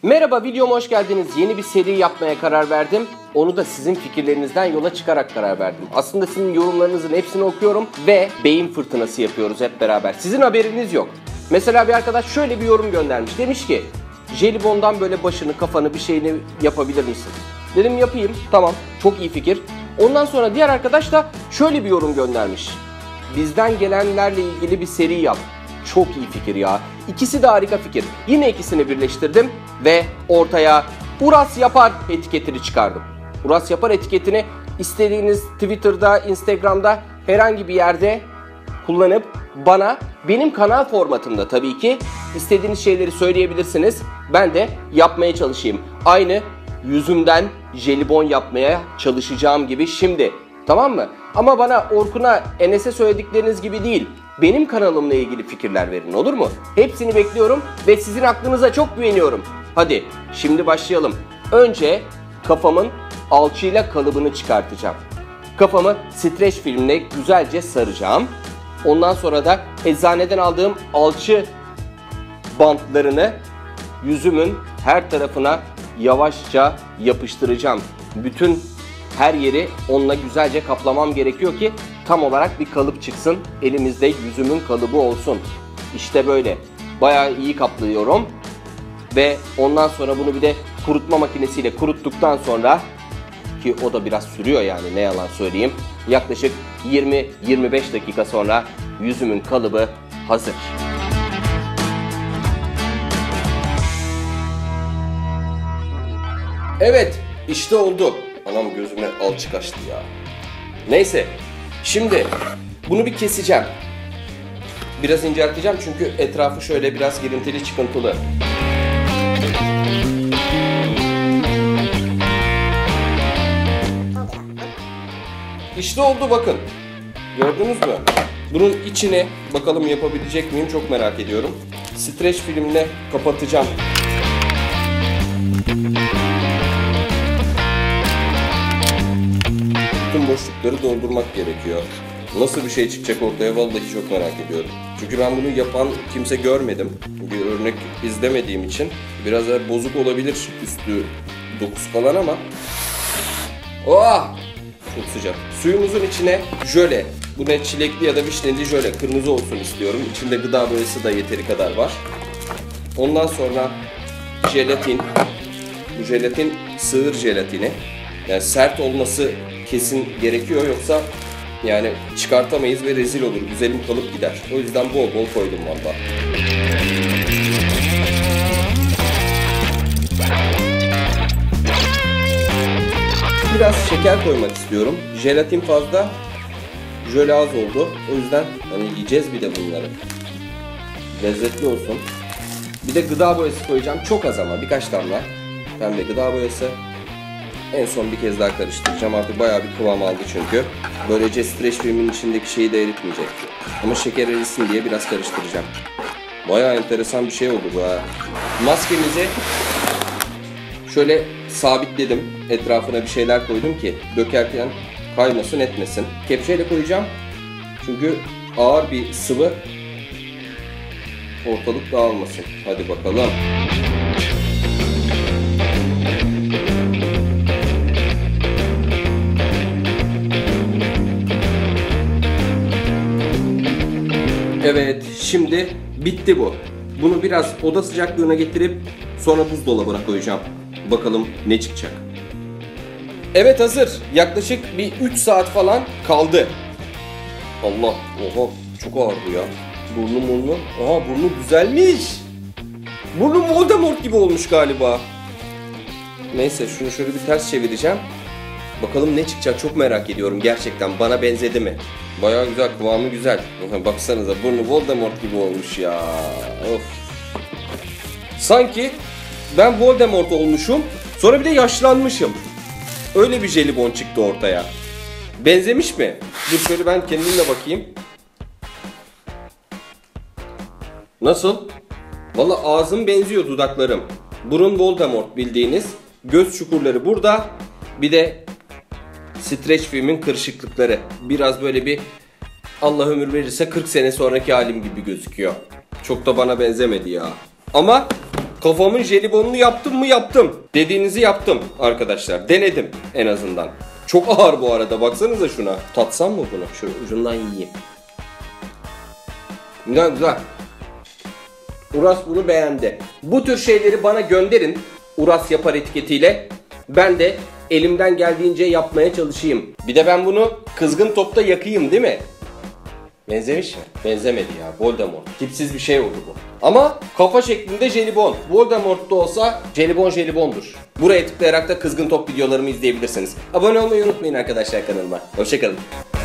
Merhaba, videoma hoş geldiniz. Yeni bir seri yapmaya karar verdim. Onu da sizin fikirlerinizden yola çıkarak karar verdim. Aslında sizin yorumlarınızın hepsini okuyorum ve beyin fırtınası yapıyoruz hep beraber. Sizin haberiniz yok. Mesela bir arkadaş şöyle bir yorum göndermiş. Demiş ki, jelibondan böyle başını, kafanı, bir şeyini yapabilir misin? Dedim yapayım. Tamam, çok iyi fikir. Ondan sonra diğer arkadaş da şöyle bir yorum göndermiş. Bizden gelenlerle ilgili bir seri yap. Çok iyi fikir ya. İkisi de harika fikir. Yine ikisini birleştirdim ve ortaya Uras Yapar etiketini çıkardım. Uras Yapar etiketini istediğiniz Twitter'da, Instagram'da herhangi bir yerde kullanıp bana benim kanal formatımda tabii ki istediğiniz şeyleri söyleyebilirsiniz. Ben de yapmaya çalışayım. Aynı yüzümden jelibon yapmaya çalışacağım gibi şimdi. Tamam mı? Ama bana, Orkun'a, Enes'e söyledikleriniz gibi değil. Benim kanalımla ilgili fikirler verin, olur mu? Hepsini bekliyorum ve sizin aklınıza çok güveniyorum. Hadi şimdi başlayalım. Önce kafamın alçıyla kalıbını çıkartacağım. Kafamı streç filmle güzelce saracağım. Ondan sonra da eczaneden aldığım alçı bantlarını yüzümün her tarafına yavaşça yapıştıracağım. Bütün her yeri onunla güzelce kaplamam gerekiyor ki tam olarak bir kalıp çıksın. Elimizde yüzümün kalıbı olsun. İşte böyle. Bayağı iyi kaplıyorum. Ve ondan sonra bunu bir de kurutma makinesiyle kuruttuktan sonra, ki o da biraz sürüyor yani, ne yalan söyleyeyim, yaklaşık 20-25 dakika sonra yüzümün kalıbı hazır. Evet, işte oldu. Anam gözüme alçı kaçtı ya. Neyse, şimdi bunu bir keseceğim. Biraz incelteceğim çünkü etrafı şöyle biraz girintili, çıkıntılı. İşte oldu, bakın. Gördünüz mü? Bunun içine bakalım yapabilecek miyim, çok merak ediyorum. Streç filmle kapatacağım. Bütün boşlukları doldurmak gerekiyor. Nasıl bir şey çıkacak ortaya, vallahi çok merak ediyorum. Çünkü ben bunu yapan kimse görmedim. Bir örnek izlemediğim için biraz daha bozuk olabilir üstü dokusu falan ama oh! Çok sıcak. Suyumuzun içine jöle, bu ne, çilekli ya da vişneli jöle, kırmızı olsun istiyorum. İçinde gıda boyası da yeteri kadar var. Ondan sonra jelatin. Bu jelatin sığır jelatini. Yani sert olması kesin gerekiyor, yoksa yani çıkartamayız ve rezil olur. Güzelim kalıp gider. O yüzden bol bol koydum valla. Biraz şeker koymak istiyorum. Jelatin fazla, jöle az oldu. O yüzden hani yiyeceğiz bir de bunları. Lezzetli olsun. Bir de gıda boyası koyacağım. Çok az ama, birkaç damla. Pembe gıda boyası. En son bir kez daha karıştıracağım. Artık bayağı bir kıvam aldı çünkü. Böylece streç filmin içindeki şeyi de eritmeyecek. Ama şeker erisin diye biraz karıştıracağım. Bayağı enteresan bir şey oldu bu ha. Maskemizi şöyle sabitledim. Etrafına bir şeyler koydum ki dökerken kaymasın etmesin. Kepçeyle koyacağım. Çünkü ağır bir sıvı, ortalık dağılmasın. Hadi bakalım. Evet, şimdi bitti bu. Bunu biraz oda sıcaklığına getirip sonra buzdolabına koyacağım. Bakalım ne çıkacak. Evet, hazır. Yaklaşık bir 3 saat falan kaldı. Allah, oha, çok ağır bu ya. Burnu. Aha, burnu güzelmiş. Burnum Voldemort gibi olmuş galiba. Neyse, şunu şöyle bir ters çevireceğim. Bakalım ne çıkacak, çok merak ediyorum gerçekten. Bana benzedi mi? Bayağı güzel, kıvamı güzel. Baksanıza, burnu Voldemort gibi olmuş ya. Of. Sanki ben Voldemort olmuşum, sonra bir de yaşlanmışım. Öyle bir jelibon çıktı ortaya. Benzemiş mi? Dur şöyle ben kendimle bakayım. Nasıl? Vallahi ağzım benziyor, dudaklarım. Burun Voldemort bildiğiniz. Göz çukurları burada. Bir de streç filmin kırışıklıkları. Biraz böyle bir, Allah ömür verirse 40 sene sonraki halim gibi gözüküyor. Çok da bana benzemedi ya. Ama Kafamın jelibonunu yaptım mı? Yaptım. Dediğinizi yaptım arkadaşlar. Denedim en azından. Çok ağır bu arada. Baksanıza şuna. Tatsam mı bunu? Şöyle ucundan yiyeyim. Güzel güzel. Uras bunu beğendi. Bu tür şeyleri bana gönderin. Uras yapar etiketiyle. Ben de elimden geldiğince yapmaya çalışayım. Bir de ben bunu kızgın topta yakayım değil mi? Benzemiş mi? Benzemedi ya. Voldemort. Tipsiz bir şey oldu bu. Ama kafa şeklinde jelibon. Voldemort'ta olsa jelibon jelibondur. Buraya tıklayarak da kızgın top videolarımı izleyebilirsiniz. Abone olmayı unutmayın arkadaşlar kanalıma. Hoşçakalın.